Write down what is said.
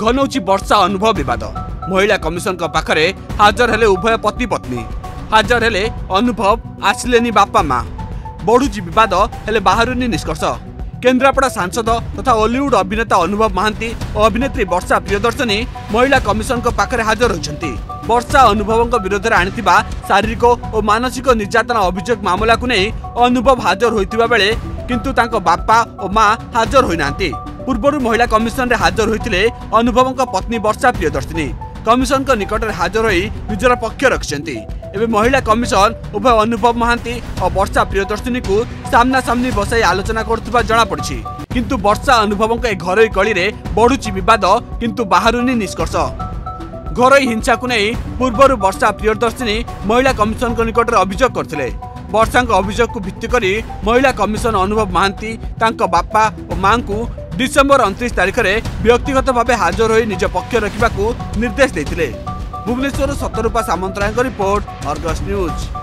घनौची वर्षा अनुभव विवाद। महिला कमिशन पाखरे हाजर हेले उभय पति पत्नी। हाजर हेले अनुभव आसिलेनी बापा माँ। बढ़ुची विवाद हेले बाहरुनी निष्कर्ष। केन्द्रापड़ा सांसद तथा हॉलीवुड अभिनेता अनुभव महांती और अभिनेत्री वर्षा प्रियदर्शनी महिला कमिशन पाखरे हाजर होइछंती। वर्षा अनुभव विरोध में आनिथिबा शारीरिक और मानसिक निर्यातना अभियोग मामला को नहीं अनुभव हाजर होइतिबा बेले किंतु तांको बापा और माँ हाजर होई नांती। पूर्व महिला कमिशन रे हाजर होइतिले अनुभव पत्नी वर्षा प्रियदर्शनी। कमिशन निकट में हाजर होई निजर पक्ष रखिसेंती। एवं महिला कमिशन उभय अनुभव महांती और वर्षा प्रियदर्शनी को सामना सामनी बसाई आलोचना करथुबा जणा पड़छि। किंतु वर्षा अनुभव घरोई कली रे बढ़ुछि विवाद किंतु बाहरुनी निष्कर्ष। घरोई हिंसा को नहीं पूर्व वर्षा प्रियदर्शनी महिला कमिशन निकट में अभियोग करथिले। वर्षा अभियोग को भित्ति करी महिला कमिशन अनुभव महांती तांको बापा और मां को डिसेम्बर 29 तारिख में व्यक्तिगत भाव हाजर हो निज पक्ष रखा निर्देश देते। Bhubaneswar Satarupa Samantaray report, Argus news.